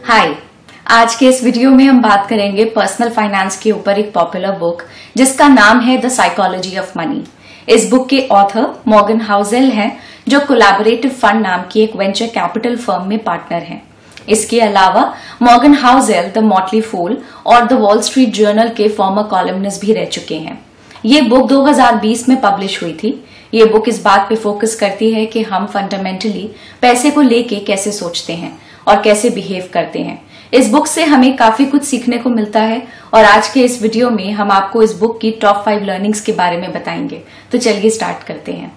हाय। आज के इस वीडियो में हम बात करेंगे पर्सनल फाइनेंस के ऊपर एक पॉपुलर बुक जिसका नाम है द साइकोलॉजी ऑफ मनी। इस बुक के ऑथर मॉर्गन हाउसेल हैं, जो कोलैबोरेटिव फंड नाम की एक वेंचर कैपिटल फर्म में पार्टनर हैं। इसके अलावा Morgan Housel the Motley Fool और द वॉल स्ट्रीट जर्नल के फॉर्मर कॉलमनिस्ट भी रह चुके हैं। ये बुक 2020 में पब्लिश हुई थी। ये बुक इस बात पे फोकस करती है कि हम फंडामेंटली पैसे को लेके कैसे सोचते हैं और कैसे बिहेव करते हैं। इस बुक से हमें काफी कुछ सीखने को मिलता है और आज के इस वीडियो में हम आपको इस बुक की टॉप 5 लर्निंग्स के बारे में बताएंगे। तो चलिए स्टार्ट करते हैं।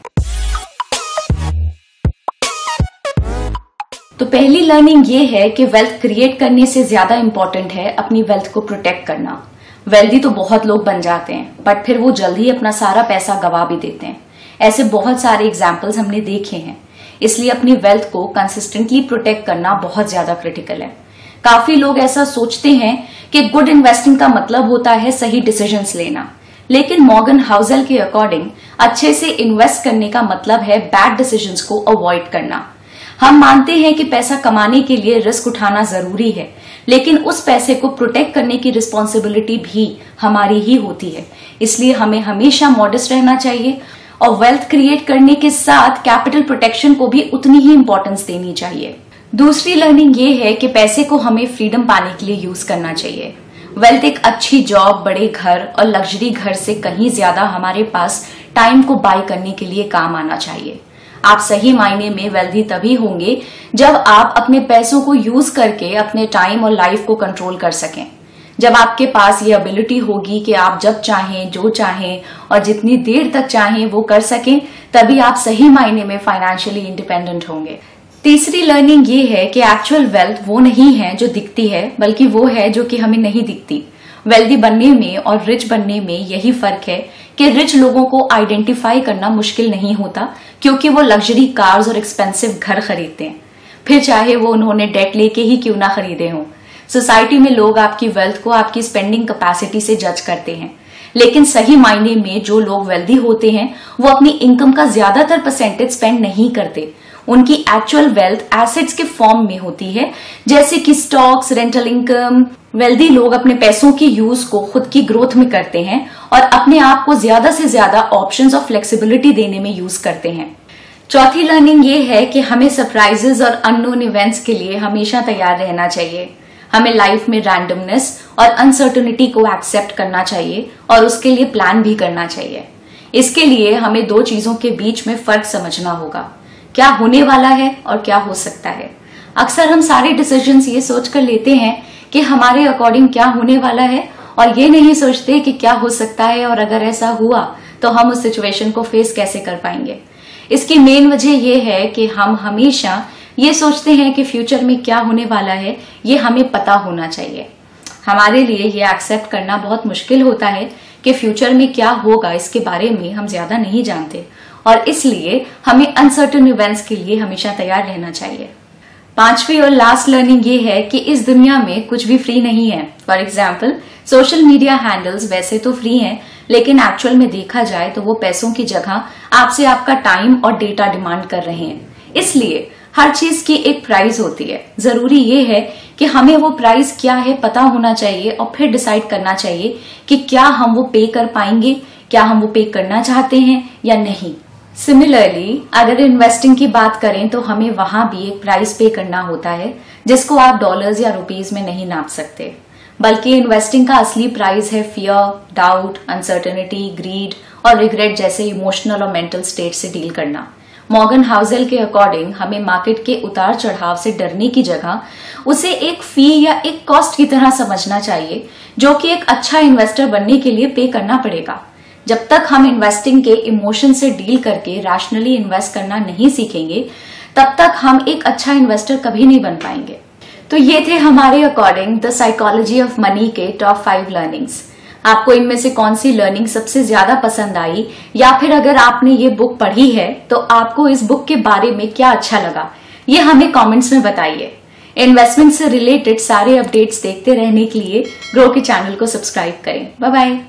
तो पहली लर्निंग ये है कि वेल्थ क्रिएट करने से ज्यादा इंपॉर्टेंट है अपनी वेल्थ को प्रोटेक्ट करना। वेल्दी तो बहुत लोग बन जाते हैं, बट फिर वो जल्द ही अपना सारा पैसा गवा भी देते हैं। ऐसे बहुत सारे एग्जाम्पल्स हमने देखे हैं। इसलिए अपनी वेल्थ को कंसिस्टेंटली प्रोटेक्ट करना बहुत ज्यादा क्रिटिकल है। काफी लोग ऐसा सोचते हैं कि गुड इन्वेस्टिंग का मतलब होता है सही डिसीजंस लेना, लेकिन मॉर्गन हाउसेल के अकॉर्डिंग अच्छे से इन्वेस्ट करने का मतलब है बैड डिसीजंस को अवॉइड करना। हम मानते हैं कि पैसा कमाने के लिए रिस्क उठाना जरूरी है, लेकिन उस पैसे को प्रोटेक्ट करने की रिस्पॉन्सिबिलिटी भी हमारी ही होती है। इसलिए हमें हमेशा मॉडेस्ट रहना चाहिए और वेल्थ क्रिएट करने के साथ कैपिटल प्रोटेक्शन को भी उतनी ही इंपॉर्टेंस देनी चाहिए। दूसरी लर्निंग ये है कि पैसे को हमें फ्रीडम पाने के लिए यूज करना चाहिए। वेल्थ एक अच्छी जॉब, बड़े घर और लग्जरी घर से कहीं ज्यादा हमारे पास टाइम को बाय करने के लिए काम आना चाहिए। आप सही मायने में वेल्दी तभी होंगे जब आप अपने पैसों को यूज करके अपने टाइम और लाइफ को कंट्रोल कर सकें। जब आपके पास ये एबिलिटी होगी कि आप जब चाहें, जो चाहें और जितनी देर तक चाहें वो कर सकें, तभी आप सही मायने में फाइनेंशियली इंडिपेंडेंट होंगे। तीसरी लर्निंग ये है कि एक्चुअल वेल्थ वो नहीं है जो दिखती है, बल्कि वो है जो कि हमें नहीं दिखती। वेल्दी बनने में और रिच बनने में यही फर्क है कि रिच लोगों को आइडेंटिफाई करना मुश्किल नहीं होता, क्योंकि वो लग्जरी कार्स और एक्सपेंसिव घर खरीदते हैं, फिर चाहे वो उन्होंने डेट लेके ही क्यों ना खरीदे हों। सोसाइटी में लोग आपकी वेल्थ को आपकी स्पेंडिंग कैपेसिटी से जज करते हैं, लेकिन सही मायने में जो लोग वेल्दी होते हैं वो अपनी इनकम का ज्यादातर परसेंटेज स्पेंड नहीं करते। उनकी एक्चुअल वेल्थ एसेट्स के फॉर्म में होती है, जैसे कि स्टॉक्स, रेंटल इनकम। वेल्दी लोग अपने पैसों की यूज को खुद की ग्रोथ में करते हैं और अपने आप को ज्यादा से ज्यादा ऑप्शंस और फ्लेक्सिबिलिटी देने में यूज करते हैं। चौथी लर्निंग ये है कि हमें सरप्राइजेस और अननोन इवेंट्स के लिए हमेशा तैयार रहना चाहिए। हमें लाइफ में रैंडमनेस और अनसर्टेनिटी को एक्सेप्ट करना चाहिए और उसके लिए प्लान भी करना चाहिए। इसके लिए हमें दो चीजों के बीच में फर्क समझना होगा, क्या होने वाला है और क्या हो सकता है। अक्सर हम सारे डिसीजंस ये सोचकर लेते हैं कि हमारे अकॉर्डिंग क्या होने वाला है और ये नहीं सोचते कि क्या हो सकता है, और अगर ऐसा हुआ तो हम उस सिचुएशन को फेस कैसे कर पाएंगे। इसकी मेन वजह यह है कि हम हमेशा ये सोचते हैं कि फ्यूचर में क्या होने वाला है ये हमें पता होना चाहिए। हमारे लिए ये एक्सेप्ट करना बहुत मुश्किल होता है कि फ्यूचर में क्या होगा इसके बारे में हम ज्यादा नहीं जानते, और इसलिए हमें अनसर्टेन इवेंट्स के लिए हमेशा तैयार रहना चाहिए। पांचवी और लास्ट लर्निंग ये है कि इस दुनिया में कुछ भी फ्री नहीं है। For example, social media handles वैसे तो फ्री हैं, लेकिन एक्चुअल में देखा जाए तो वो पैसों की जगह आपसे आपका टाइम और डेटा डिमांड कर रहे हैं। इसलिए हर चीज की एक प्राइस होती है। जरूरी ये है कि हमें वो प्राइस क्या है पता होना चाहिए और फिर डिसाइड करना चाहिए कि क्या हम वो पे कर पाएंगे, क्या हम वो पे करना चाहते हैं या नहीं। सिमिलरली, अगर इन्वेस्टिंग की बात करें तो हमें वहां भी एक प्राइस पे करना होता है, जिसको आप डॉलर्स या रुपीज में नहीं नाप सकते। बल्कि इन्वेस्टिंग का असली प्राइस है फियर, डाउट, अनसर्टेनिटी, ग्रीड और रिग्रेट जैसे इमोशनल और मेंटल स्टेट से डील करना। मॉर्गन हाउसेल के अकॉर्डिंग हमें मार्केट के उतार चढ़ाव से डरने की जगह उसे एक फी या एक कॉस्ट की तरह समझना चाहिए, जो कि एक अच्छा इन्वेस्टर बनने के लिए पे करना पड़ेगा। जब तक हम इन्वेस्टिंग के इमोशन से डील करके रैशनली इन्वेस्ट करना नहीं सीखेंगे, तब तक हम एक अच्छा इन्वेस्टर कभी नहीं बन पाएंगे। तो ये थे हमारे according the Psychology of Money के टॉप 5 लर्निंग्स। आपको इनमें से कौन सी लर्निंग सबसे ज्यादा पसंद आई, या फिर अगर आपने ये बुक पढ़ी है तो आपको इस बुक के बारे में क्या अच्छा लगा, ये हमें कमेंट्स में बताइए। इन्वेस्टमेंट से रिलेटेड सारे अपडेट्स देखते रहने के लिए ग्रो के चैनल को सब्सक्राइब करें। Bye bye.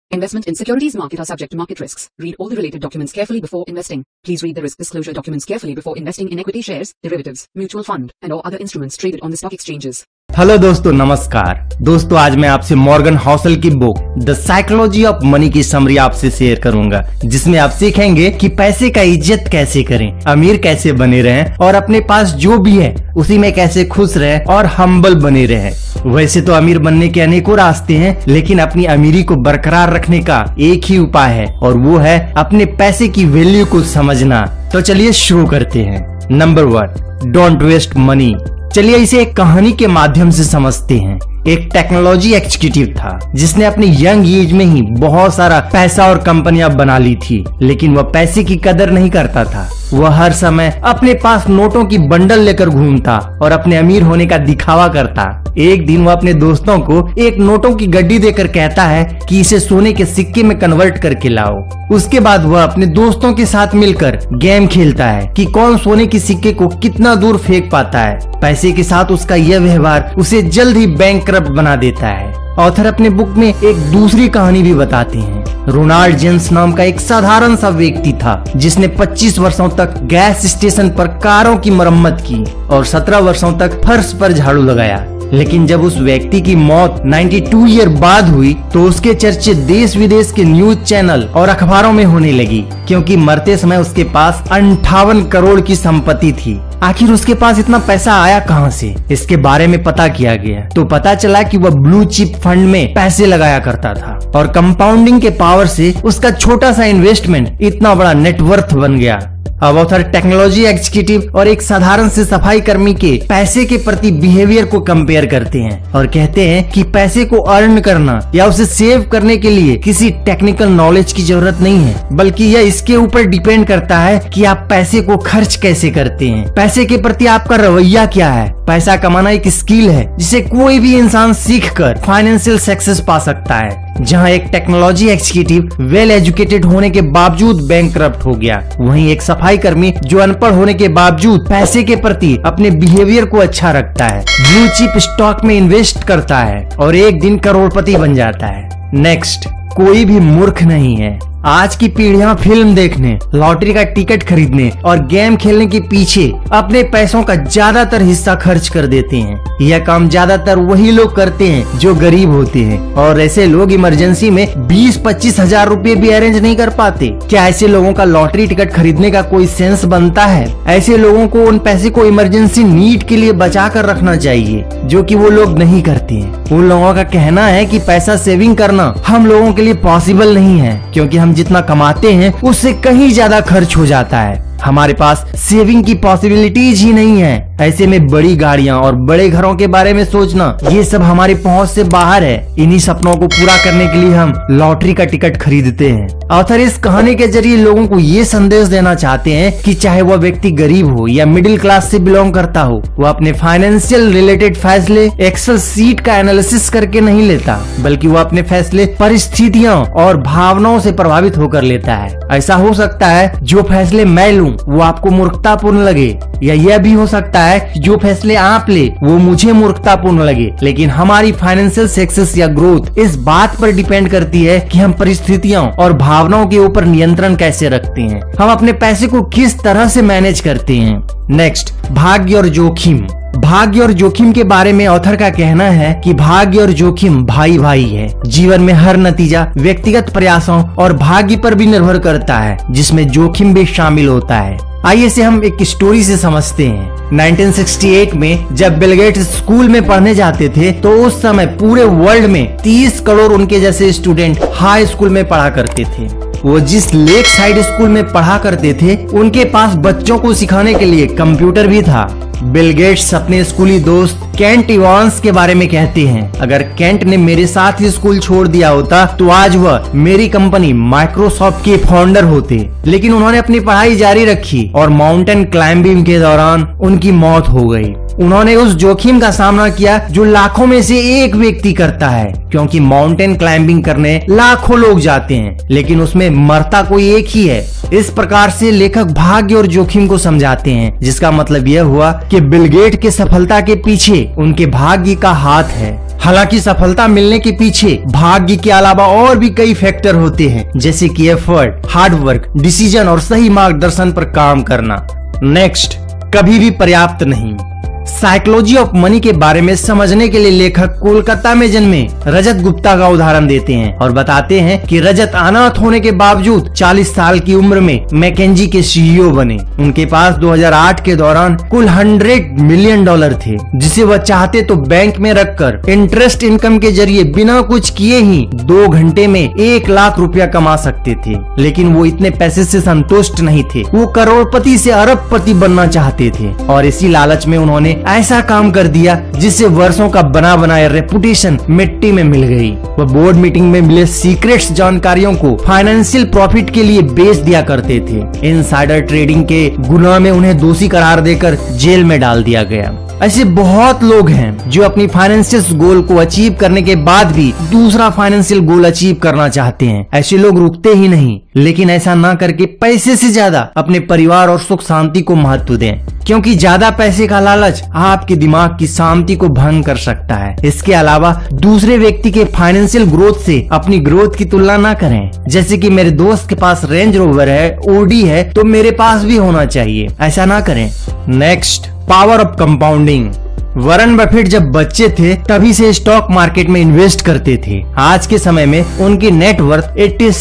Investment in securities market are subject to market risks. Read all the related documents carefully before investing. Please read the risk disclosure documents carefully before investing in equity shares, derivatives, mutual fund, and or other instruments traded on the stock exchanges. Hello दोस्तों, नमस्कार दोस्तों। आज मैं आपसे Morgan Housel की book the Psychology of Money की summary आपसे share करूंगा, जिसमें आप सीखेंगे कि पैसे का इज्जत कैसे करें, अमीर कैसे बने रहें और अपने पास जो भी है उसी में कैसे खुश रहें और हम्बल बने रहें। वैसे तो अमीर बनने के अनेकों रास्ते हैं, लेकिन अपनी अमीरी को बरकरार रखने का एक ही उपाय है और वो है अपने पैसे की वैल्यू को समझना। तो चलिए शुरू करते हैं। Number 1, don't waste money. चलिए इसे एक कहानी के माध्यम से समझते हैं। एक टेक्नोलॉजी एग्जीक्यूटिव था जिसने अपनी यंग एज में ही बहुत सारा पैसा और कंपनियां बना ली थी, लेकिन वह पैसे की कदर नहीं करता था। वह हर समय अपने पास नोटों की बंडल लेकर घूमता और अपने अमीर होने का दिखावा करता। एक दिन वह अपने दोस्तों को एक नोटों की गड्डी देकर कहता है कि इसे सोने के सिक्के में कन्वर्ट करके लाओ। उसके बाद वह अपने दोस्तों के साथ मिलकर गेम खेलता है कि कौन सोने के सिक्के को कितना दूर फेंक पाता है। पैसे के साथ उसका यह व्यवहार उसे जल्द ही बैंकक्रप्ट बना देता है। ऑथर अपने बुक में एक दूसरी कहानी भी बताते हैं। रोनाल्ड जेम्स नाम का एक साधारण सा व्यक्ति था जिसने 25 वर्षों तक गैस स्टेशन पर कारों की मरम्मत की और 17 वर्षों तक फर्श पर झाड़ू लगाया। लेकिन जब उस व्यक्ति की मौत 92 ईयर बाद हुई तो उसके चर्चे देश विदेश के न्यूज चैनल और अखबारों में होने लगी, क्योंकि मरते समय उसके पास 58 करोड़ की संपत्ति थी। आखिर उसके पास इतना पैसा आया कहां से? इसके बारे में पता किया गया तो पता चला कि वह ब्लू चिप फंड में पैसे लगाया करता था और कंपाउंडिंग के पावर से उसका छोटा सा इन्वेस्टमेंट इतना बड़ा नेटवर्थ बन गया। अब ऑथर टेक्नोलॉजी एग्जीक्यूटिव और एक साधारण से सफाई कर्मी के पैसे के प्रति बिहेवियर को कंपेयर करते हैं और कहते हैं कि पैसे को अर्न करना या उसे सेव करने के लिए किसी टेक्निकल नॉलेज की जरूरत नहीं है, बल्कि यह इसके ऊपर डिपेंड करता है कि आप पैसे को खर्च कैसे करते हैं। पैसे के प्रति आपका रवैया क्या है। पैसा कमाना एक स्किल है जिसे कोई भी इंसान सीखकर फाइनेंशियल सक्सेस पा सकता है। जहां एक टेक्नोलॉजी एग्जीक्यूटिव वेल एजुकेटेड होने के बावजूद बैंकक्रप्ट हो गया, वहीं एक सफाई कर्मी जो अनपढ़ होने के बावजूद पैसे के प्रति अपने बिहेवियर को अच्छा रखता है, ब्लू चिप स्टॉक में इन्वेस्ट करता है और एक दिन करोड़पति बन जाता है। नेक्स्ट, कोई भी मूर्ख नहीं है। आज की पीढ़ियां फिल्म देखने, लॉटरी का टिकट खरीदने और गेम खेलने के पीछे अपने पैसों का ज्यादातर हिस्सा खर्च कर देते हैं। यह काम ज्यादातर वही लोग करते हैं जो गरीब होते हैं और ऐसे लोग इमरजेंसी में 20-25 हजार रुपए भी अरेंज नहीं कर पाते। क्या ऐसे लोगों का लॉटरी टिकट खरीदने का कोई सेंस बनता है? ऐसे लोगों को उन पैसे को इमरजेंसी नीड के लिए बचा कर रखना चाहिए, जो कि वो लोग नहीं करते हैं। उन लोगों का कहना है कि पैसा सेविंग करना हम लोगों के लिए पॉसिबल नहीं है, क्योंकि हम जितना कमाते हैं उससे कहीं ज्यादा खर्च हो जाता है। हमारे पास सेविंग की पॉसिबिलिटीज ही नहीं है। ऐसे में बड़ी गाड़ियां और बड़े घरों के बारे में सोचना, ये सब हमारी पहुंच से बाहर है। इन्हीं सपनों को पूरा करने के लिए हम लॉटरी का टिकट खरीदते हैं। ऑथर इस कहानी के जरिए लोगों को ये संदेश देना चाहते हैं कि चाहे वह व्यक्ति गरीब हो या मिडिल क्लास से बिलोंग करता हो, वह अपने फाइनेंशियल रिलेटेड फैसले एक्सेल सीट का एनालिसिस करके नहीं लेता, बल्कि वह अपने फैसले परिस्थितियों और भावनाओं से प्रभावित होकर लेता है। ऐसा हो सकता है जो फैसले मैं लूं वो आपको मूर्खतापूर्ण लगे, या यह भी हो सकता है कि जो फैसले आप ले वो मुझे मूर्खतापूर्ण लगे। लेकिन हमारी फाइनेंशियल सक्सेस या ग्रोथ इस बात पर डिपेंड करती है कि हम परिस्थितियों और भावनाओं के ऊपर नियंत्रण कैसे रखते हैं, हम अपने पैसे को किस तरह से मैनेज करते हैं। नेक्स्ट, भाग्य और जोखिम। भाग्य और जोखिम के बारे में ऑथर का कहना है कि भाग्य और जोखिम भाई भाई है। जीवन में हर नतीजा व्यक्तिगत प्रयासों और भाग्य पर भी निर्भर करता है, जिसमें जोखिम भी शामिल होता है। आइए इसे हम एक स्टोरी से समझते हैं। 1968 में जब बिल गेट्स स्कूल में पढ़ने जाते थे तो उस समय पूरे वर्ल्ड में 30 करोड़ उनके जैसे स्टूडेंट हाई स्कूल में पढ़ा करते थे। वो जिस लेक साइड स्कूल में पढ़ा करते थे उनके पास बच्चों को सिखाने के लिए कंप्यूटर भी था। बिल गेट्स अपने स्कूली दोस्त केंट इवांस के बारे में कहते हैं, अगर केंट ने मेरे साथ ही स्कूल छोड़ दिया होता तो आज वह मेरी कंपनी माइक्रोसॉफ्ट के फाउंडर होते। लेकिन उन्होंने अपनी पढ़ाई जारी रखी और माउंटेन क्लाइंबिंग के दौरान उनकी मौत हो गई। उन्होंने उस जोखिम का सामना किया जो लाखों में से एक व्यक्ति करता है, क्योंकि माउंटेन क्लाइंबिंग करने लाखों लोग जाते हैं लेकिन उसमें मरता कोई एक ही है। इस प्रकार से लेखक भाग्य और जोखिम को समझाते हैं, जिसका मतलब यह हुआ कि बिल गेट के सफलता के पीछे उनके भाग्य का हाथ है। हालांकि सफलता मिलने के पीछे भाग्य के अलावा और भी कई फैक्टर होते हैं, जैसे कि एफर्ट, हार्डवर्क, डिसीजन और सही मार्गदर्शन पर काम करना। नेक्स्ट, कभी भी पर्याप्त नहीं। साइकोलॉजी ऑफ मनी के बारे में समझने के लिए लेखक कोलकाता में जन्मे रजत गुप्ता का उदाहरण देते हैं और बताते हैं कि रजत अनाथ होने के बावजूद 40 साल की उम्र में मैकेंजी के सीईओ बने। उनके पास 2008 के दौरान कुल $100 मिलियन थे, जिसे वह चाहते तो बैंक में रखकर इंटरेस्ट इनकम के जरिए बिना कुछ किए ही 2 घंटे में 1 लाख रुपया कमा सकते थे। लेकिन वो इतने पैसे से संतुष्ट नहीं थे, वो करोड़पति से अरबपति बनना चाहते थे और इसी लालच में उन्होंने ऐसा काम कर दिया जिससे वर्षों का बना बनाया रेपुटेशन मिट्टी में मिल गई। वह बोर्ड मीटिंग में मिले सीक्रेट्स जानकारियों को फाइनेंशियल प्रॉफिट के लिए बेच दिया करते थे। इनसाइडर ट्रेडिंग के गुनाह में उन्हें दोषी करार देकर जेल में डाल दिया गया। ऐसे बहुत लोग हैं जो अपनी फाइनेंशियल गोल को अचीव करने के बाद भी दूसरा फाइनेंशियल गोल अचीव करना चाहते हैं। ऐसे लोग रुकते ही नहीं, लेकिन ऐसा ना करके पैसे से ज्यादा अपने परिवार और सुख शांति को महत्व दें, क्योंकि ज्यादा पैसे का लालच आपके दिमाग की शांति को भंग कर सकता है। इसके अलावा दूसरे व्यक्ति के फाइनेंशियल ग्रोथ से अपनी ग्रोथ की तुलना ना करें। जैसे कि मेरे दोस्त के पास रेंज रोवर है, ओडी है, तो मेरे पास भी होना चाहिए, ऐसा ना करें। Next, power of compounding. Warren Buffett जब बच्चे थे तभी से स्टॉक मार्केट में इन्वेस्ट करते थे। आज के समय में उनकी नेटवर्थ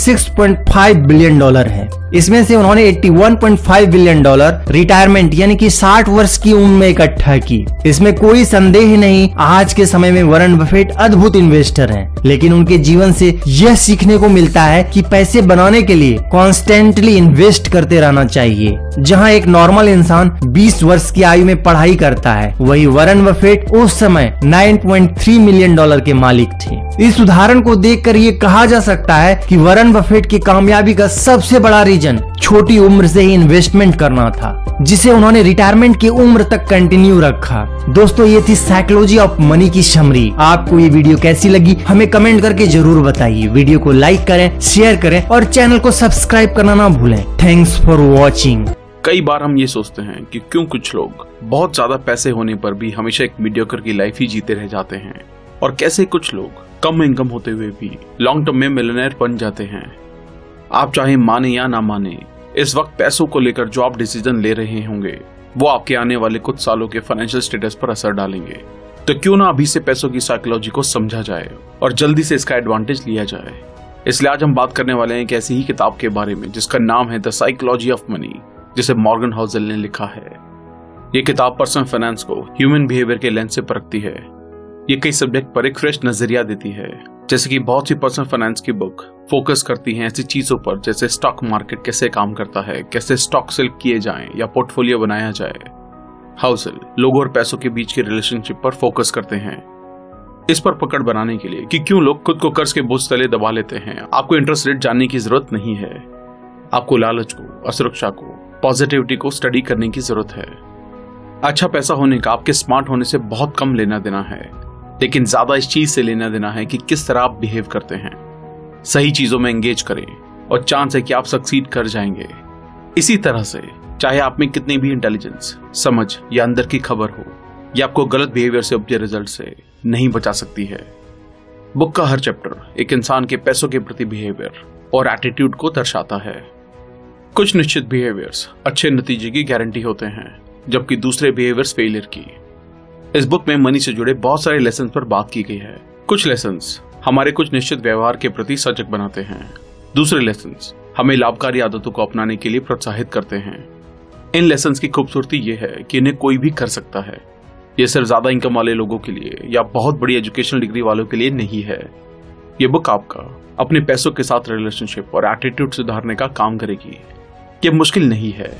$86.5 बिलियन है। इसमें से उन्होंने $81.5 बिलियन रिटायरमेंट यानी कि 60 वर्ष की उम्र में इकट्ठा की। इसमें कोई संदेह नहीं, आज के समय में वॉरेन बफेट अद्भुत इन्वेस्टर हैं। लेकिन उनके जीवन से यह सीखने को मिलता है कि पैसे बनाने के लिए कॉन्स्टेंटली इन्वेस्ट करते रहना चाहिए। जहां एक नॉर्मल इंसान 20 वर्ष की आयु में पढ़ाई करता है, वही वॉरेन बफेट उस समय $9.3 मिलियन के मालिक थे। इस उदाहरण को देखकर ये कहा जा सकता है कि वॉरेन बफेट की कामयाबी का सबसे बड़ा रीजन छोटी उम्र से ही इन्वेस्टमेंट करना था, जिसे उन्होंने रिटायरमेंट की उम्र तक कंटिन्यू रखा। दोस्तों, ये थी साइकोलॉजी ऑफ मनी की समरी। आपको ये वीडियो कैसी लगी हमें कमेंट करके जरूर बताइए। वीडियो को लाइक करें, शेयर करें और चैनल को सब्सक्राइब करना ना भूलें। Thanks for watching. कई बार हम ये सोचते हैं कि क्यों कुछ लोग बहुत ज्यादा पैसे होने पर भी हमेशा एक मीडियोकर की लाइफ ही जीते रह जाते हैं, और कैसे कुछ लोग कम इनकम होते हुए भी लॉन्ग टर्म में मिलियनेयर बन जाते हैं। आप चाहे माने या ना माने, इस वक्त पैसों को लेकर जो आप डिसीजन ले रहे होंगे वो आपके आने वाले कुछ सालों के फाइनेंशियल स्टेटस पर असर डालेंगे। तो क्यों ना अभी से पैसों की साइकोलॉजी को समझा जाए और जल्दी से इसका एडवांटेज लिया जाए। इसलिए आज हम बात करने वाले हैं एक ऐसी ही किताब के बारे में जिसका नाम है द साइकोलॉजी ऑफ मनी, जिसे मॉर्गन हाउसल ने लिखा है। ये किताब पर्सनल फाइनेंस को ह्यूमन बिहेवियर के लेंस से परखती है। ये कई सब्जेक्ट पर एक फ्रेश नजरिया देती है। जैसे कि बहुत सी पर्सनल फाइनेंस की बुक फोकस करती हैं ऐसी चीजों पर जैसे स्टॉक मार्केट कैसे काम करता है, कैसे स्टॉक सेल किए जाएं या पोर्टफोलियो बनाया जाए। हाउसल लोगों और पैसों के बीच के रिलेशनशिप पर फोकस करते हैं, इस पर पकड़ बनाने के लिए कि क्यों लोग खुद को कर्ज के बोझ तले दबा लेते हैं। आपको इंटरेस्ट रेट जानने की जरूरत नहीं है, आपको लालच को, असुरक्षा को, पॉजिटिविटी को स्टडी करने की जरूरत है। अच्छा पैसा होने का आपके स्मार्ट होने से बहुत कम लेना देना है, लेकिन ज्यादा इस चीज से लेना देना है कि किस तरह आप बिहेव करते हैं। सही चीजों में एंगेज करें और चांस है कि आप सक्सीड कर जाएंगे। इसी तरह से चाहे आप में कितनी भी इंटेलिजेंस, समझ या अंदर की खबर हो, यह आपको गलत बिहेवियर से उपजे रिजल्ट से नहीं बचा सकती है। बुक का हर चैप्टर एक इंसान के पैसों के प्रति बिहेवियर और एटीट्यूड को दर्शाता है। कुछ निश्चित बिहेवियर्स अच्छे नतीजे की गारंटी होते हैं, जबकि दूसरे बिहेवियर्स फेलियर की। इस बुक में मनी से जुड़े बहुत सारे लेसन पर बात की गई है। कुछ लेसन्स हमारे कुछ निश्चित व्यवहार के प्रति सजग बनाते हैं, दूसरे लेसन्स हमें लाभकारी आदतों को अपनाने के लिए प्रोत्साहित करते हैं। इन लेसन्स की खूबसूरती यह है कि इन्हें कोई भी कर सकता है। यह सिर्फ ज्यादा इनकम वाले लोगों के लिए या बहुत बड़ी एजुकेशनल डिग्री वालों के लिए नहीं है। यह बुक आपका अपने पैसों के साथ रिलेशनशिप और एटीट्यूड सुधारने का काम करेगी। यह मुश्किल नहीं है।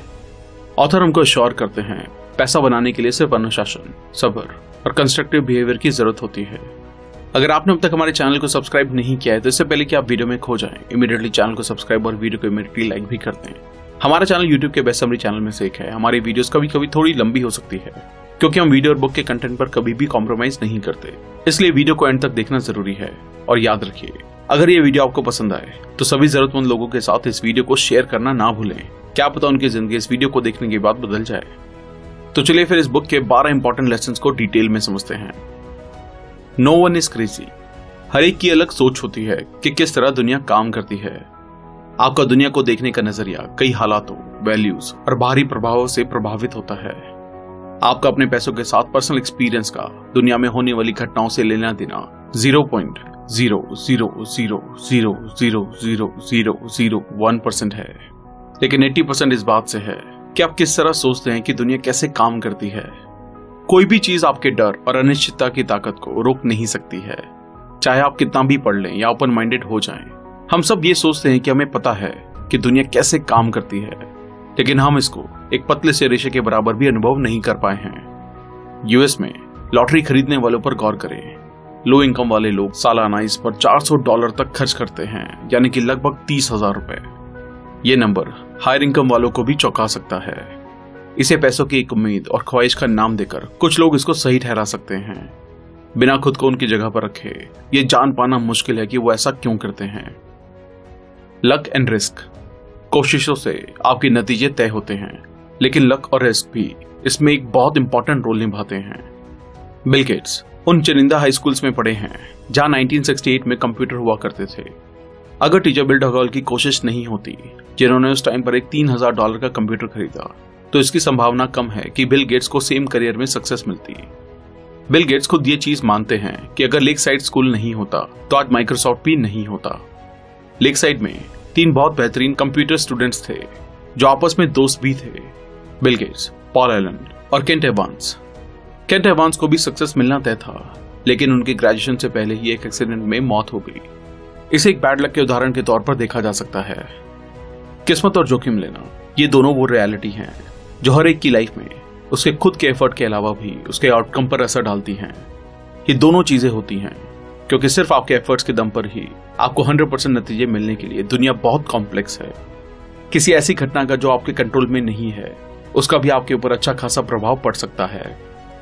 ऑथर हमको अश्योर करते हैं पैसा बनाने के लिए सिर्फ अनुशासन, सब्र और कंस्ट्रक्टिव बिहेवियर की जरूरत होती है। अगर आपने अब तक हमारे चैनल को सब्सक्राइब नहीं किया है तो इससे पहले कि आप वीडियो में खो जाएं, इमीडिएटली चैनल को सब्सक्राइब और वीडियो को इमीडिएटली लाइक भी कर दें। हमारा चैनल यूट्यूब के बेस्ट समरी चैनल में से एक है। हमारी वीडियोस कभी कभी थोड़ी लंबी हो सकती है क्योंकि हम वीडियो और बुक के कंटेंट पर कभी भी कॉम्प्रोमाइज नहीं करते, इसलिए वीडियो को एंड तक देखना जरूरी है। और याद रखिए, अगर ये वीडियो आपको पसंद आए तो सभी जरूरतमंद लोगों के साथ इस वीडियो को शेयर करना ना भूलें। क्या पता उनकी जिंदगी इस वीडियो को देखने के बाद बदल जाए। तो चलिए फिर इस बुक के 12 इंपॉर्टेंट लेसन्स को डिटेल में समझते हैं। No one is crazy. हर एक की अलग सोच होती है कि किस तरह दुनिया काम करती है। आपका दुनिया को देखने का नजरिया कई हालातों, वैल्यूज और बाहरी प्रभावों से प्रभावित होता है। आपका अपने पैसों के साथ पर्सनल एक्सपीरियंस का दुनिया में होने वाली घटनाओं से लेना देना 0.000000001% है, लेकिन 80% इस बात से है कि आप किस तरह सोचते हैं कि दुनिया कैसे काम करती है। कोई भी चीज आपके डर और अनिश्चितता की ताकत को रोक नहीं सकती है, चाहे आप कितना भी पढ़ लें या ओपन माइंडेड हो जाएं। हम सब ये सोचते हैं कि हमें पता है कि दुनिया कैसे काम करती है, लेकिन हम इसको एक पतले से रेशे के बराबर भी अनुभव नहीं कर पाए हैं। यूएस में लॉटरी खरीदने वालों पर गौर करें। लो इनकम वाले लोग सालाना इस पर $400 तक खर्च करते हैं, यानी कि लगभग 30,000 रुपए। ये नंबर हायर इनकम वालों को भी चौंका सकता है। इसे पैसों की एक उम्मीद और ख्वाहिश का नाम देकर कुछ लोग इसको सही ठहरा सकते हैं। बिना खुद को उनकी जगह पर रखे ये जान पाना मुश्किल है कि वो ऐसा क्यों करते हैं। Luck and risk. कोशिशों से आपके नतीजे तय होते हैं, लेकिन लक और रिस्क भी इसमें एक बहुत इंपॉर्टेंट रोल निभाते हैं। बिल गेट्स उन चुनिंदा हाई स्कूल्स में पढ़े हैं जहां 1968 में कंप्यूटर हुआ करते थे। अगर टीचर बिल ढगौल की कोशिश नहीं होती, जिन्होंने उस टाइम पर एक $3,000 का कंप्यूटर खरीदा, तो इसकी संभावना कम है कि बिल गेट्स को सेम करियर में सक्सेस मिलती। बिल गेट्स खुद ये चीज मानते हैं कि अगर लेक साइड स्कूल नहीं होता तो आज माइक्रोसॉफ्ट भी नहीं होता। लेक साइड में 3 बहुत बेहतरीन कंप्यूटर स्टूडेंट्स थे जो आपस में दोस्त भी थे, बिल गेट्स, पॉल एलन और केंट एवांस। केंट एवांस को भी सक्सेस मिलना तय था, लेकिन उनके ग्रेजुएशन से पहले ही एक एक्सीडेंट में मौत हो गई। इसे एक बैड लक के उदाहरण के तौर पर देखा जा सकता है। किस्मत और जोखिम लेना, ये दोनों वो रियलिटी हैं जो हर एक की लाइफ में उसके खुद के एफर्ट के अलावा भी उसके आउटकम पर असर डालती हैं। ये दोनों चीजें होती हैं क्योंकि सिर्फ आपके एफर्ट्स के दम पर ही आपको 100% नतीजे मिलने के लिए दुनिया बहुत कॉम्प्लेक्स है। किसी ऐसी घटना का जो आपके कंट्रोल में नहीं है, उसका भी आपके ऊपर अच्छा खासा प्रभाव पड़ सकता है।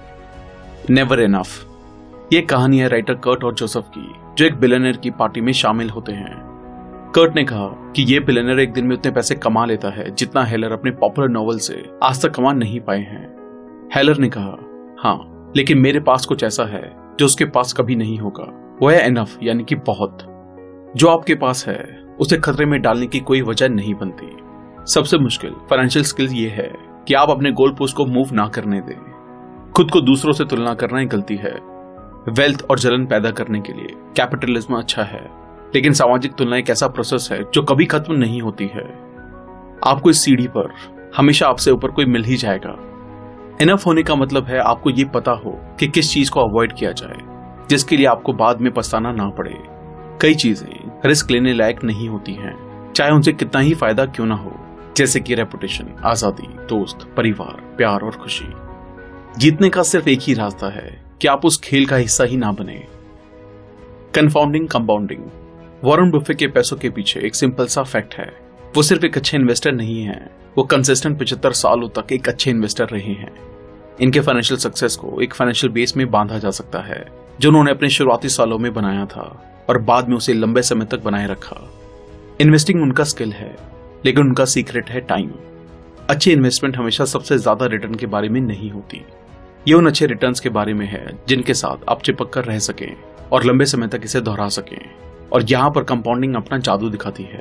Never enough. ये कहानी है राइटर कर्ट और जोसेफ की, जो एक बिलियनर की पार्टी में शामिल होते हैं। कर्ट ने कहा कि ये बिलियनर एक दिन में उतने पैसे कमा लेता है जितना हेलर अपने पॉपुलर नॉवल से आज तक कमा नहीं पाए हैं। हेलर ने कहा, हाँ, लेकिन मेरे पास कुछ ऐसा है जो उसके पास कभी नहीं होगा। वह है इनफ, यानी कि बहुत। जो आपके पास है उसे खतरे में डालने की कोई वजह नहीं बनती। सबसे मुश्किल फाइनेंशियल स्किल ये है कि आप अपने गोल पोस्ट को मूव ना करने दें। खुद को दूसरों से तुलना करना ही गलती है। वेल्थ और जलन पैदा करने के लिए कैपिटलिज्म अच्छा है, लेकिन सामाजिक तुलना एक ऐसा प्रोसेस है जो कभी खत्म नहीं होती है। आपको इस सीढ़ी पर हमेशा आपसे ऊपर कोई मिल ही जाएगा। इनफ होने का मतलब है आपको ये पता हो कि किस चीज को अवॉइड किया जाए, जिसके लिए आपको बाद में पछताना ना पड़े। कई चीजें रिस्क लेने लायक नहीं होती हैं, चाहे उनसे कितना ही फायदा क्यों ना हो, जैसे कि रेपुटेशन, आजादी, दोस्त, परिवार, प्यार और खुशी। जीतने का सिर्फ एक ही रास्ता है कि आप उस खेल का हिस्सा ही ना बने। Confounding compounding. वॉरेन बफे के पैसों के पीछे एक सिंपल सा फैक्ट है, वो सिर्फ एक अच्छे इन्वेस्टर नहीं है, वो कंसिस्टेंट 75 सालों तक एक अच्छे इन्वेस्टर रहे हैं। इनके फाइनेंशियल सक्सेस को एक फाइनेंशियल बेस में बांधा जा सकता है जो उन्होंने अपने शुरुआती सालों में बनाया था और बाद में उसे लंबे समय तक बनाए रखा। इन्वेस्टिंग उनका स्किल है, लेकिन उनका सीक्रेट है टाइम। अच्छी इन्वेस्टमेंट हमेशा सबसे ज्यादा रिटर्न के बारे में नहीं होती, ये उन अच्छे रिटर्न्स के बारे में है जिनके साथ आप चिपक कर रह सकें और लंबे समय तक इसे दोहरा सकें। और यहां पर कंपाउंडिंग अपना जादू दिखाती है।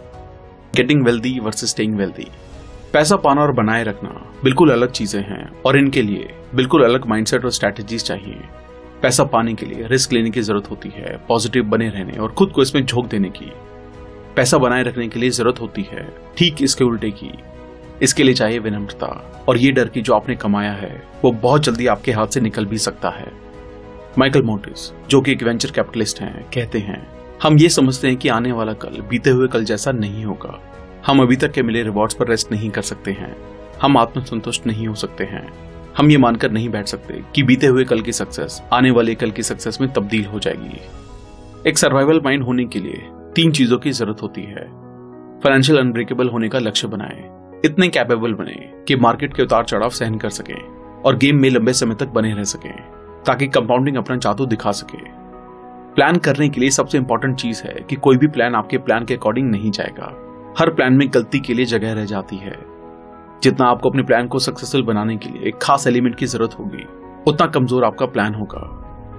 Getting wealthy versus staying wealthy. पैसा पाना और बनाए रखना बिल्कुल अलग चीजें हैं और इनके लिए बिल्कुल अलग माइंडसेट और स्ट्रैटेजीज चाहिए। पैसा पाने के लिए रिस्क लेने की जरूरत होती है, पॉजिटिव बने रहने और खुद को इसमें झोंक देने की। पैसा बनाए रखने के लिए जरूरत होती है ठीक इसके उल्टे की। इसके लिए चाहिए विनम्रता और ये डर कि जो आपने कमाया है वो बहुत जल्दी आपके हाथ से निकल भी सकता है। माइकल मोर्टिस, जो कि एक वेंचर कैपिटलिस्ट हैं, कहते हैं, हम ये समझते हैं कि आने वाला कल बीते हुए कल जैसा नहीं होगा। हम अभी तक के मिले रिवॉर्ड्स पर रेस्ट नहीं कर सकते हैं। हम आत्मसंतुष्ट नहीं हो सकते हैं। हम ये मानकर नहीं बैठ सकते कि बीते हुए कल की सक्सेस आने वाले कल की सक्सेस में तब्दील हो जाएगी। एक सर्वाइवल माइंड होने के लिए 3 चीजों की जरूरत होती है। फाइनेंशियल अनब्रेकेबल होने का लक्ष्य बनाएं, इतने कैपेबल बने कि मार्केट के उतार चढ़ाव सहन कर सकें और गेम में लंबे समय तक बने रह सकें, ताकि कंपाउंडिंग अपना जादू दिखा सके। प्लान करने के लिए सबसे इंपॉर्टेंट चीज है कि कोई भी प्लान आपके प्लान के अकॉर्डिंग नहीं जाएगा। हर प्लान में गलती के लिए जगह रह जाती है। जितना आपको अपने प्लान को सक्सेसफुल बनाने के लिए एक खास एलिमेंट की जरूरत होगी, उतना कमजोर आपका प्लान होगा।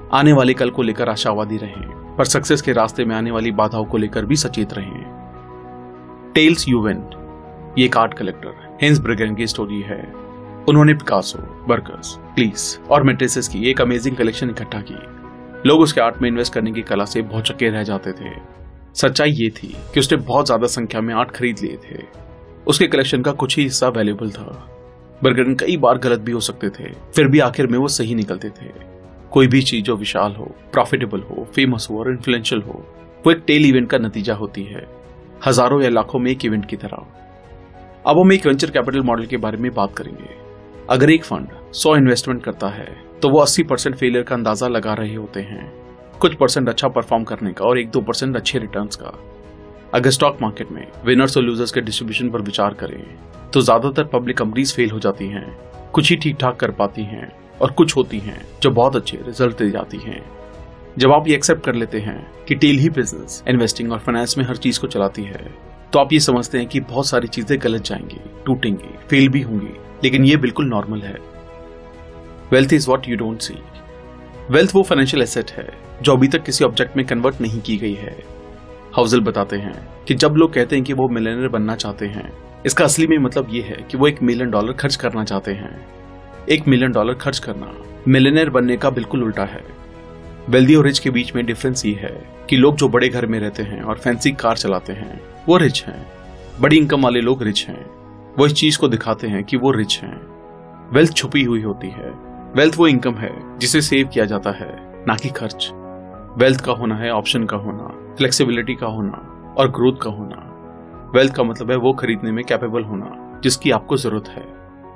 आने वाले कल को लेकर आशावादी रहें, पर सक्सेस के रास्ते में आने वाली बाधाओं को लेकर भी सचेत रहें। टेल्स यू विन, ये एक आर्ट कलेक्टर हेंस ब्रिगेन की स्टोरी है। उन्होंने पिकासो, बर्गर्स, क्लीस और मैट्रिसेस की एक अमेजिंग कलेक्शन इकट्ठा की। लोग उसके आर्ट में इन्वेस्ट करने की कला से भौचक्के रह जाते थे। सच्चाई ये थी कि उसने बहुत ज्यादा संख्या में आर्ट खरीद लिए थे। उसके कलेक्शन का कुछ ही हिस्सा वैल्यूएबल था। बर्गरन कई बार गलत भी हो सकते थे, फिर भी आखिर में वो सही निकलते थे। कोई भी चीज जो विशाल हो, प्रॉफिटेबल हो, फेमस हो और इन्फ्लुएंशियल हो, वो एक टेल इवेंट का नतीजा होती है, हजारों या लाखों में एक इवेंट की तरह। अब हम एक वेंचर कैपिटल मॉडल के बारे में बात करेंगे। अगर एक फंड 100 इन्वेस्टमेंट करता है तो वो 80% फेलियर का अंदाजा लगा रहे होते हैं, कुछ परसेंट अच्छा परफॉर्म करने का और 1-2% अच्छे रिटर्न्स का। अगर स्टॉक मार्केट में विनर्स और लूजर्स के डिस्ट्रीब्यूशन पर विचार करें तो ज्यादातर पब्लिक कंपनीज फेल हो जाती हैं, कुछ ही ठीक ठाक कर पाती हैं और कुछ होती हैं जो बहुत अच्छे रिजल्ट दे जाती हैं। जब आप ये एक्सेप्ट कर लेते हैं कि टेल ही बिजनेस, इन्वेस्टिंग और फाइनेंस में हर चीज को चलाती है, तो आप ये समझते हैं कि बहुत सारी चीजें गलत जाएंगी, टूटेंगी, फेल भी होंगी, लेकिन ये बिल्कुल नॉर्मल है। Wealth is what you don't see. Wealth वो फाइनेंशियल एसेट है जो अभी तक किसी ऑब्जेक्ट में कन्वर्ट नहीं की गई है। हाउसेल बताते हैं कि जब लोग कहते हैं कि वो मिलियनेयर बनना चाहते हैं, इसका असली में मतलब ये है कि वो $1 मिलियन खर्च करना चाहते हैं। $1 मिलियन खर्च करना मिलियनेयर बनने का बिल्कुल उल्टा है। वेल्दी और रिच के बीच में डिफरेंस ये है कि लोग जो बड़े घर में रहते हैं और फैंसी कार चलाते हैं वो रिच हैं। बड़ी इनकम वाले लोग रिच हैं, वो इस चीज को दिखाते हैं कि वो रिच हैं। वेल्थ छुपी हुई होती है। वेल्थ वो इनकम है जिसे सेव किया जाता है, ना कि खर्च। वेल्थ का होना है ऑप्शन का होना, फ्लेक्सिबिलिटी का होना और ग्रोथ का होना। वेल्थ का मतलब है वो खरीदने में कैपेबल होना जिसकी आपको जरूरत है।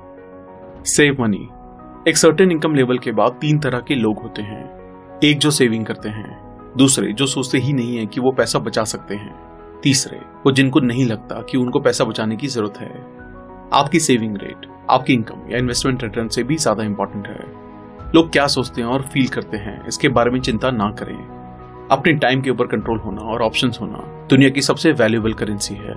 Save money. एक सर्टेन इनकम लेवल के बाद 3 तरह के लोग होते हैं। एक जो सेविंग करते हैं, दूसरे जो सोचते ही नहीं है कि वो पैसा बचा सकते हैं, तीसरे वो जिनको नहीं लगता कि उनको पैसा बचाने की जरूरत है। आपकी सेविंग रेट आपकी इनकम या इन्वेस्टमेंट रिटर्न से भी ज्यादा इंपॉर्टेंट है। लोग क्या सोचते हैं और फील करते हैं इसके बारे में चिंता ना करें। अपने टाइम के ऊपर कंट्रोल होना और ऑप्शंस होना दुनिया की सबसे वैल्यूएबल करेंसी है।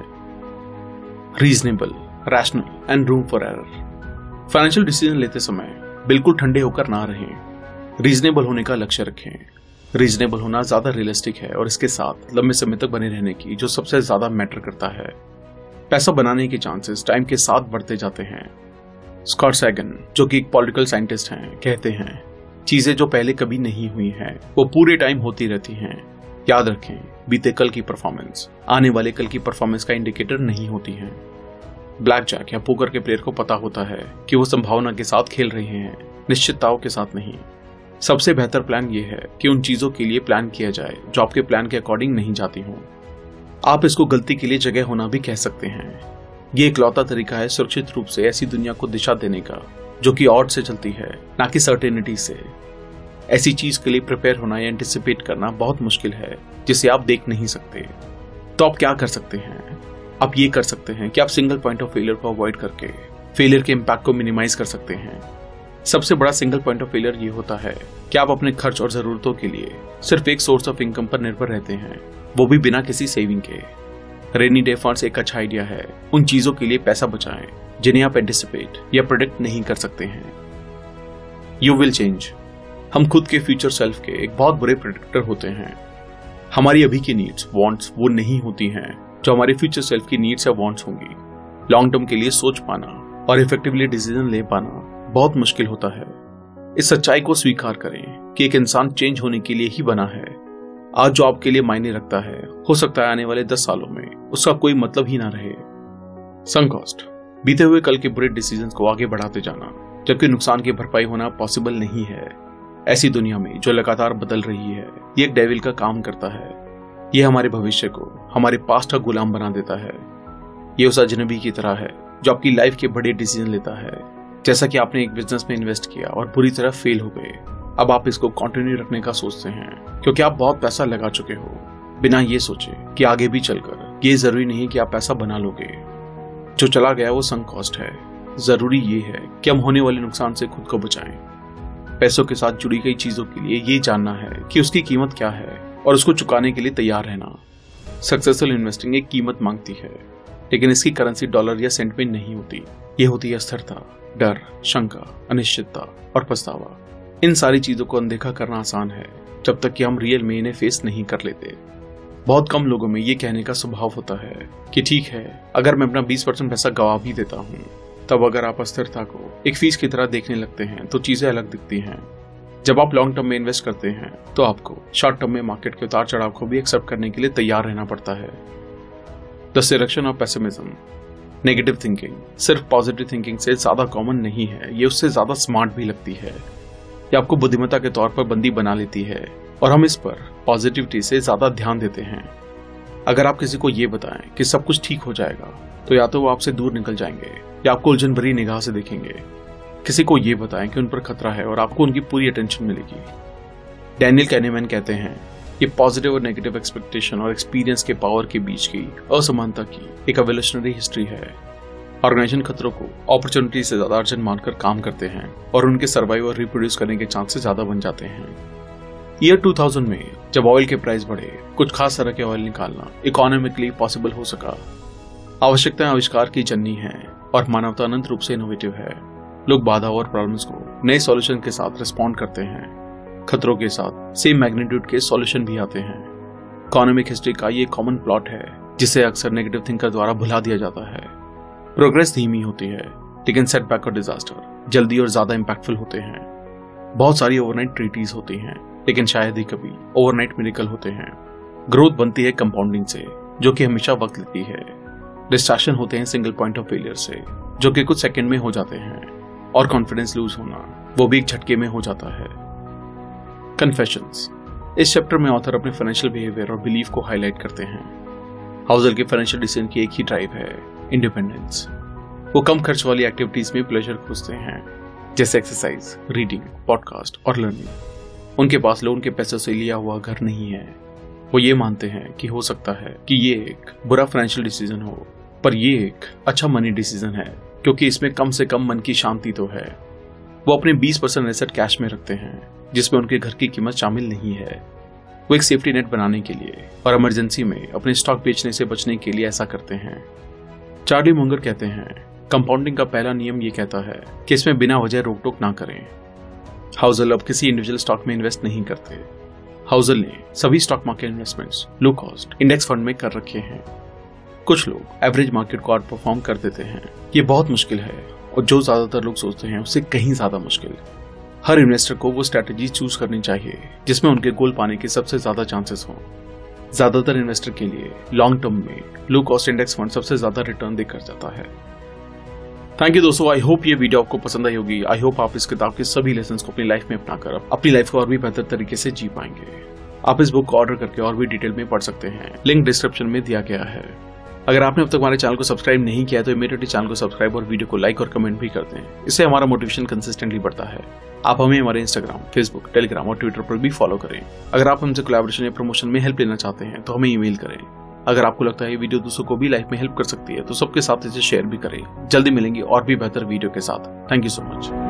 Reasonable, rational and room for error. Financial decision लेते समय बिल्कुल ठंडे होकर ना रहें। रीजनेबल होने का लक्ष्य रखें। रीजनेबल होना ज्यादा रियलिस्टिक है और इसके साथ लंबे समय तक बने रहने की जो सबसे ज्यादा मैटर करता है। पैसा बनाने के चांसेस टाइम के साथ बढ़ते जाते हैं। स्कॉट सैगन, जो कि एक पॉलिटिकल साइंटिस्ट हैं, कहते हैं चीजें जो पहले कभी नहीं हुई हैं वो पूरे टाइम होती रहती हैं। याद रखें, बीते कल की परफॉर्मेंस आने वाले कल की परफॉर्मेंस का इंडिकेटर नहीं होती है। ब्लैक जैक या पोकर के प्लेयर को पता होता है कि वो संभावना के साथ खेल रहे हैं, निश्चितताओं के साथ नहीं। सबसे बेहतर प्लान ये है कि उन चीजों के लिए प्लान किया जाए जो आपके प्लान के अकॉर्डिंग नहीं जाती हों। आप इसको गलती के लिए जगह होना भी कह सकते हैं। ये इकलौता तरीका है सुरक्षित रूप से ऐसी दुनिया को दिशा देने का जो कि ऑड से चलती है, ना कि सर्टेनिटी से। ऐसी चीज के लिए प्रिपेयर होना या एंटिसिपेट करना बहुत मुश्किल है जिसे आप देख नहीं सकते। तो आप क्या कर सकते हैं? आप ये कर सकते हैं कि आप सिंगल पॉइंट ऑफ फेलियर को अवॉइड करके फेलियर के इम्पैक्ट को मिनिमाइज कर सकते हैं। सबसे बड़ा सिंगल पॉइंट ऑफ फेलियर ये होता है कि आप अपने खर्च और जरूरतों के लिए सिर्फ एक सोर्स ऑफ इनकम पर निर्भर रहते हैं, वो भी बिना किसी सेविंग के। रेनी डे फंड्स एक अच्छा आइडिया है। उन चीजों के लिए पैसा बचाएं जिन्हें आप एंटिसिपेट या प्रेडिक्ट नहीं कर सकते हैं। You will change. हम खुद के फ्यूचर सेल्फ के एक बहुत बुरे प्रेडिक्टर होते हैं। हमारी अभी की नीड्स, वांट्स वो नहीं होती हैं जो हमारे फ्यूचर सेल्फ की नीड्स या वांट्स होंगी। लॉन्ग टर्म के लिए सोच पाना और इफेक्टिवली डिसीजन ले पाना बहुत मुश्किल होता है। इस सच्चाई को स्वीकार करें कि एक इंसान चेंज होने के लिए ही बना है। आज जो आपके लिए मायने रखता है, हो सकता है आने वाले 10 सालों में उसका कोई मतलब ही ना रहे। Sunk cost. बीते हुए कल के बुरे डिसीजंस को आगे बढ़ाते जाना जबकि नुकसान की भरपाई होना पॉसिबल नहीं है। ऐसी दुनिया में जो लगातार बदल रही है, ये एक डेविल का काम करता है। ये हमारे भविष्य को हमारे पास्ट का गुलाम बना देता है। ये उस अजनबी की तरह है जो आपकी लाइफ के बड़े डिसीजन लेता है। जैसा कि आपने एक बिजनेस में इन्वेस्ट किया और बुरी तरह फेल हो गए, अब आप इसको कंटिन्यू रखने का सोचते हैं क्योंकि आप बहुत पैसा लगा चुके हो, बिना ये सोचे कि आगे भी चलकर ये जरूरी नहीं कि आप पैसा बना लोगे। जो चला गया वो संक कॉस्ट है। जरूरी ये है कि हम होने वाले नुकसान से खुद को बचाएं। पैसों के साथ जुड़ी गई चीजों के लिए ये जानना है कि उसकी कीमत क्या है और उसको चुकाने के लिए तैयार रहना। सक्सेसफुल इन्वेस्टिंग एक कीमत मांगती है, लेकिन इसकी करेंसी डॉलर या सेंट में नहीं होती। ये होती है अस्थिरता, डर, शंका, अनिश्चितता और पछतावा। इन सारी चीजों को अनदेखा करना आसान है जब तक कि हम रियल में इन्हें फेस नहीं कर लेते। बहुत कम लोगों में ये कहने का स्वभाव होता है कि ठीक है, अगर मैं अपना 20% पैसा गवा भी देता हूँ, तब अगर आप अस्थिरता को एक फीस की तरह देखने लगते हैं तो चीजें अलग दिखती हैं। जब आप लॉन्ग टर्म में इन्वेस्ट करते हैं तो आपको शॉर्ट टर्म में मार्केट के उतार चढ़ाव को भी एक्सेप्ट करने के लिए तैयार रहना पड़ता है। The selection of pessimism, negative thinking सिर्फ पॉजिटिव थिंकिंग से ज्यादा कॉमन नहीं है, ये उससे ज्यादा स्मार्ट भी लगती है। ये आपको बुद्धिमत्ता के तौर पर बंदी बना लेती है और हम इस पर पॉजिटिविटी से ज्यादा ध्यान देते हैं। अगर आप किसी को ये बताएं कि सब कुछ ठीक हो जाएगा तो या तो वो आपसे दूर निकल जाएंगे या आपको उलझन भरी निगाह से देखेंगे। किसी को ये बताएं कि उन पर खतरा है और आपको उनकी पूरी अटेंशन मिलेगी। डैनियल कैनेमैन कहते हैं कि पॉजिटिव और नेगेटिव एक्सपेक्टेशन और एक्सपीरियंस के पावर के बीच की असमानता की एक एवोल्यूशनरी हिस्ट्री है। ऑर्गेनाइजेशन खतरों को अपॉर्चुनिटी से ज्यादा अर्जेंट मानकर काम करते हैं और उनके सर्वाइव और रिप्रोड्यूस करने के चांसेस ज्यादा बन जाते हैं। ईयर 2000 में जब ऑयल के प्राइस बढ़े, कुछ खास तरह के ऑयल निकालना इकोनॉमिकली पॉसिबल हो सका। आवश्यकताएं आविष्कार की जननी है और मानवता अनंत रूप से इनोवेटिव है। लोग बाधा और प्रॉब्लम्स को नए सॉल्यूशन के साथ रिस्पॉन्ड करते हैं। खतरों के साथ सेम मैग्नीट्यूड के सॉल्यूशन भी आते हैं। इकोनॉमिक हिस्ट्री का ये कॉमन प्लॉट है जिसे अक्सर नेगेटिव थिंकर द्वारा भुला दिया जाता है। प्रोग्रेस धीमी होती है लेकिन सेटबैक और डिजास्टर जल्दी और ज्यादा इंपैक्टफुल होते हैं। बहुत सारी ओवरनाइट ट्रीटीज होती हैं लेकिन शायद ही कभी ओवरनाइट मिरेकल होते हैं। ग्रोथ बनती है कंपाउंडिंग से, जो कि हमेशा वक्त लेती है। डिस्ट्रैक्शन होते हैं सिंगल पॉइंट ऑफ फेलियर से, जो कि कुछ सेकंड में हो जाते हैं। और कॉन्फिडेंस लूज होना, वो भी एक झटके में हो जाता है। कन्फेशंस, इस चैप्टर में ऑथर अपने फाइनेंशियल बिहेवियर और बिलीफ को हाईलाइट करते हैं। हाउसल के फाइनेंशियल डिसीजन की एक ही ड्राइव है, इंडिपेंडेंस। वो कम खर्च वाली एक्टिविटीज में प्लेजर खोजते हैं, जैसे एक्सरसाइज, रीडिंग, पॉडकास्ट और लर्निंग। उनके पास लोन के पैसों से लिया हुआ घर नहीं है। वो ये मानते हैं कि हो सकता है कि ये एक बुरा फाइनेंशियल डिसीजन हो, पर ये एक अच्छा मनी डिसीजन है क्योंकि इसमें कम से कम मन की शांति तो है। वो अपने 20% एसेट कैश में रखते हैं जिसमें उनके घर की कीमत शामिल नहीं है। वो एक सेफ्टी नेट बनाने के लिए और इमरजेंसी में अपने स्टॉक बेचने से बचने के लिए ऐसा करते हैं। चार्ली मुंगर कहते हैं, कंपाउंडिंग का पहला नियम ये कहता है कि इसमें बिना वजह रोक टोक ना करें। हाउसल अब किसी इंडिविजुअल स्टॉक में इन्वेस्ट नहीं करते। हाउसल ने सभी stock market investments low cost index fund में कर रखे हैं। कुछ लोग एवरेज मार्केट को आउट परफॉर्म कर देते हैं। ये बहुत मुश्किल है और जो ज्यादातर लोग सोचते हैं उससे कहीं ज्यादा मुश्किल। हर इन्वेस्टर को वो स्ट्रैटेजी चूज करनी चाहिए जिसमें उनके गोल पाने के सबसे ज्यादा चांसेस हों। ज्यादातर इन्वेस्टर के लिए लॉन्ग टर्म में लो कॉस्ट इंडेक्स फंड सबसे ज्यादा रिटर्न देकर जाता है। थैंक यू दोस्तों, आई होप ये वीडियो आपको पसंद आई होगी। आई होप आप इस किताब के सभी लेसन्स को अपनी लाइफ में अपनाकर अपनी लाइफ को और भी बेहतर तरीके से जी पाएंगे। आप इस बुक को ऑर्डर करके और भी डिटेल में पढ़ सकते हैं, लिंक डिस्क्रिप्शन में दिया गया है। अगर आपने अब तक हमारे चैनल को सब्सक्राइब नहीं किया तो इमीडिएटली चैनल को सब्सक्राइब और वीडियो को लाइक और कमेंट भी कर दें। इससे हमारा मोटिवेशन कंसिस्टेंटली बढ़ता है। आप हमें हमारे इंस्टाग्राम, फेसबुक, टेलीग्राम और ट्विटर पर भी फॉलो करें। अगर आप हमसे कोलैबोरेशन या प्रमोशन में हेल्प लेना चाहते हैं तो हमें ईमेल करें। अगर आपको लगता है ये वीडियो दूसरों को भी लाइफ में हेल्प कर सकती है तो सबके साथ इसे शेयर भी करें। जल्दी मिलेंगे और भी बेहतर वीडियो के साथ। Thank you so much.